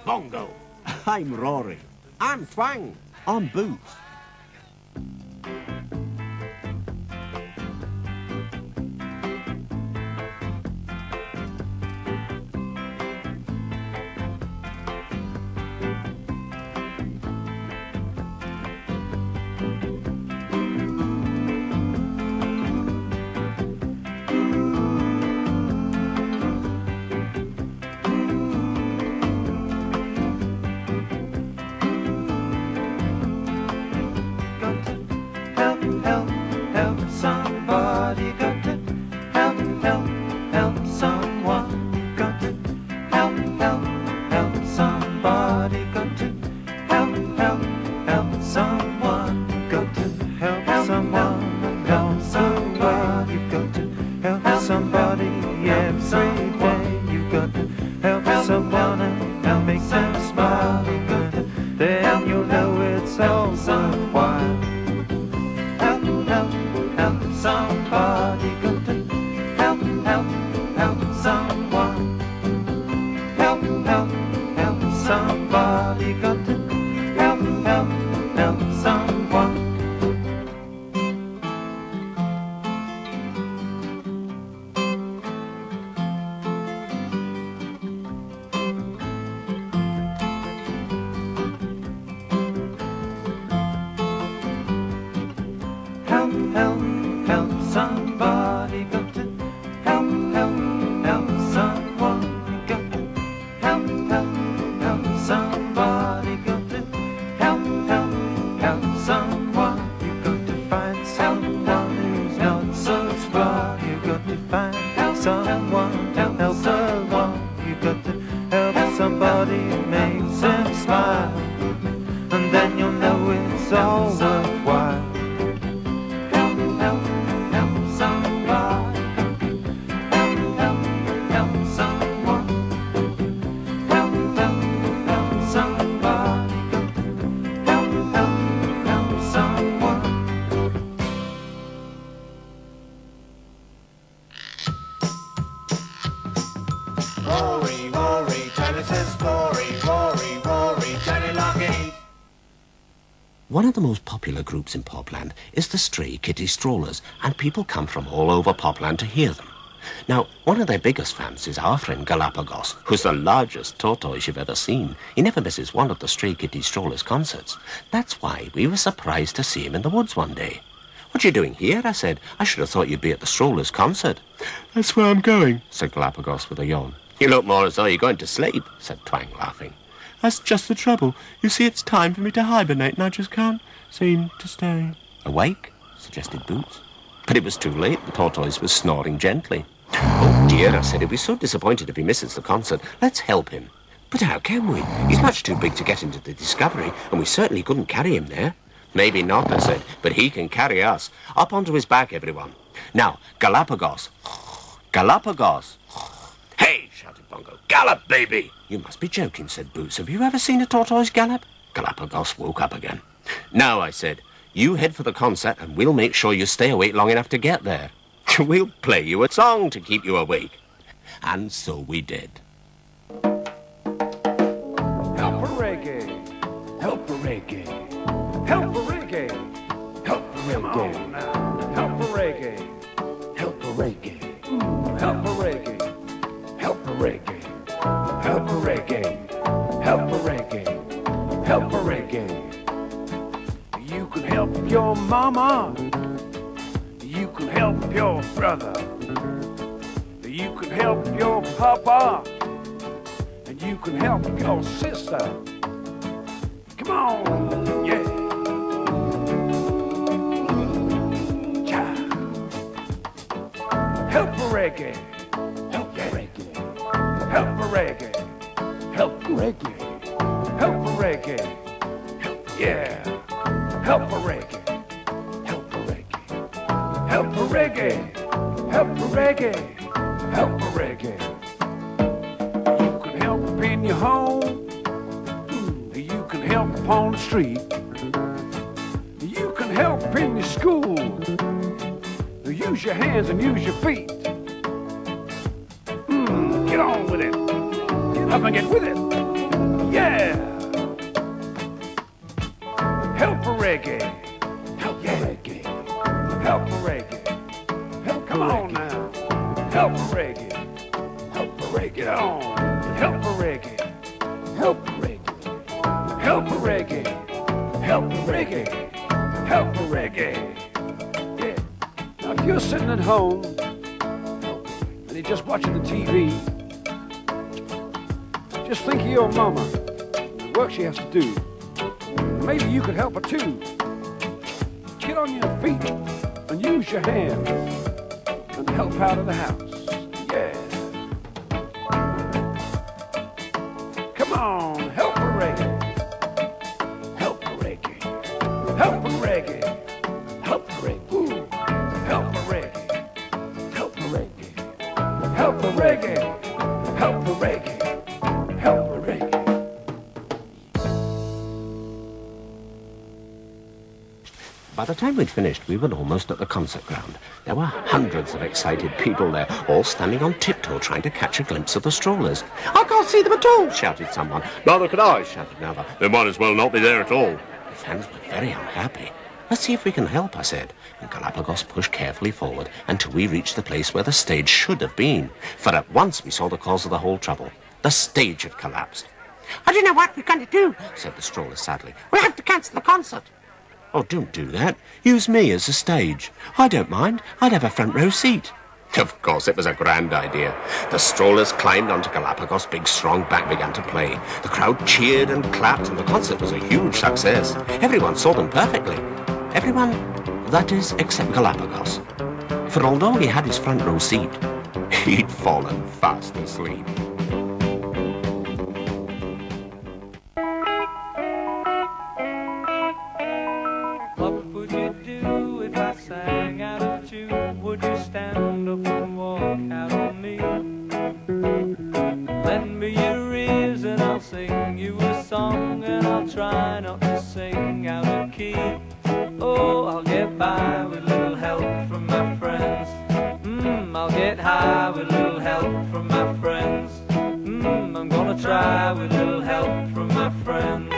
Bongo. I'm Rory. I'm Twang. I'm Boots. One of the most popular groups in Popland is the Stray Kitty Strollers, and people come from all over Popland to hear them. Now, one of their biggest fans is our friend Galapagos, who's the largest tortoise you've ever seen. He never misses one of the Stray Kitty Strollers concerts. That's why we were surprised to see him in the woods one day. "What are you doing here?" I said. "I should have thought you'd be at the Strollers concert." "That's where I'm going," said Galapagos with a yawn. "You look more as though you're going to sleep," said Twang, laughing. "That's just the trouble. You see, it's time for me to hibernate, and I just can't seem to stay." "Awake?" suggested Boots. But it was too late. The tortoise was snoring gently. "Oh, dear," I said. "He'll be so disappointed if he misses the concert. Let's help him." "But how can we? He's much too big to get into the Discovery, and we certainly couldn't carry him there." "Maybe not," I said, "but he can carry us. Up onto his back, everyone. Now, Galapagos. Galapagos. Hey!" shouted Bongo. "Gallop, baby!" "You must be joking," said Boots. "Have you ever seen a tortoise gallop?" Galapagos woke up again. "Now," I said, "you head for the concert and we'll make sure you stay awake long enough to get there. We'll play you a song to keep you awake." And so we did. Help a reggae, help a reggae, help a reggae, help a reggae, help a reggae, help a reggae, help a reggae, help a reggae, help a reggae, help a reggae, help a reggae. You can help your mama, you can help your brother, you can help your papa, and you can help your sister. Come on, yeah. Child. Help a reggae, help a reggae, help a reggae, help a reggae, help a reggae, yeah. Help a reggae, help a reggae, help a reggae, help a reggae, help a reggae. You can help in your home, you can help on the street, you can help in your school. Use your hands and use your feet. Get on with it. Up and get with it. Yeah. Get on. Help a reggae. Help a reggae. Help a reggae. Help a reggae. Help a reggae. Yeah. Now if you're sitting at home and you're just watching the TV, just think of your mama and the work she has to do. Maybe you could help her too. Get on your feet and use your hands and help out of the house. Yeah. Come on, help a reggae. Help a reggae. Help a reggae. Help a reggae. Ooh. Help a reggae. Help a reggae. Help a reggae. Help a reggae. Help a reggae. By the time we'd finished, we were almost at the concert ground. There were hundreds of excited people there, all standing on tiptoe trying to catch a glimpse of the strollers. "I can't see them at all," shouted someone. "Neither can I," shouted another. "They might as well not be there at all." The fans were very unhappy. "Let's see if we can help," I said. And Galapagos pushed carefully forward until we reached the place where the stage should have been. For at once we saw the cause of the whole trouble. The stage had collapsed. "I don't know what we're going to do," said the stroller sadly. "We'll have to cancel the concert." "Oh, don't do that. Use me as a stage. I don't mind. I'd have a front row seat." Of course, it was a grand idea. The strollers climbed onto Galapagos' big, strong back, began to play. The crowd cheered and clapped, and the concert was a huge success. Everyone saw them perfectly. Everyone, that is, except Galapagos. For although he had his front row seat, he'd fallen fast asleep. Sang out of tune, would you stand up and walk out on me? Lend me your ears and I'll sing you a song, and I'll try not to sing out of key. Oh, I'll get by with little help from my friends. I'll get high with little help from my friends. I'm gonna try with little help from my friends.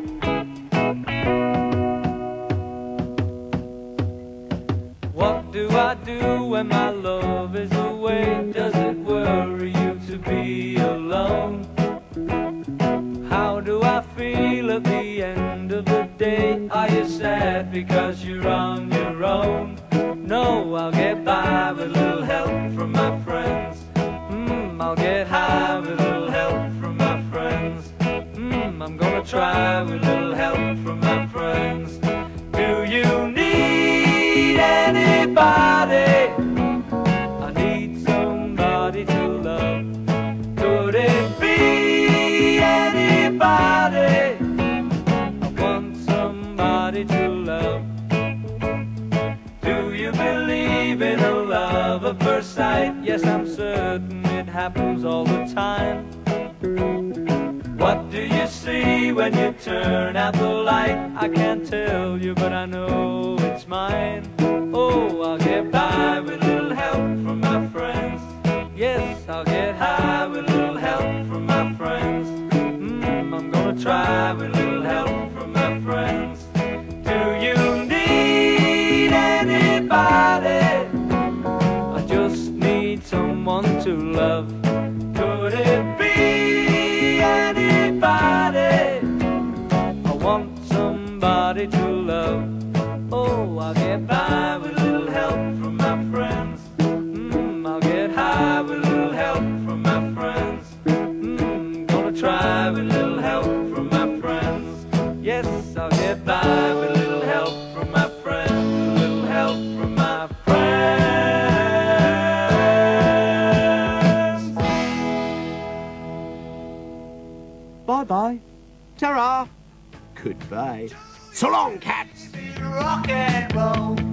What do I do when my love is away? Does it worry you to be alone? How do I feel at the end of the day? Are you sad because you're on your own? No, I'll get by with little help from my friends. I'll get high with little help from my friends. I'm gonna try with little help from my friends. Do you need anybody? I need somebody to love. Could it be anybody? I want somebody to love. Do you believe in a love at first sight? Yes, I'm certain it happens all the time. What do you see when you turn out the light? I can't tell you, but I know it's mine. Oh, I'll get by with little help from my friends. Yes, I'll get high with little help from my friends. I'm gonna try with little help from my friends. Do you need anybody? I just need someone to love. Could it be anybody? I want somebody to love. Oh, I'll get by with little help from my friends. I'll get high with little help from my friends. Gonna try with little help from my friends. Yes, I'll get by with little help from my friends. Little help from my friends. Bye-bye. Ta-ra. Goodbye. So long, cats! Rock and roll.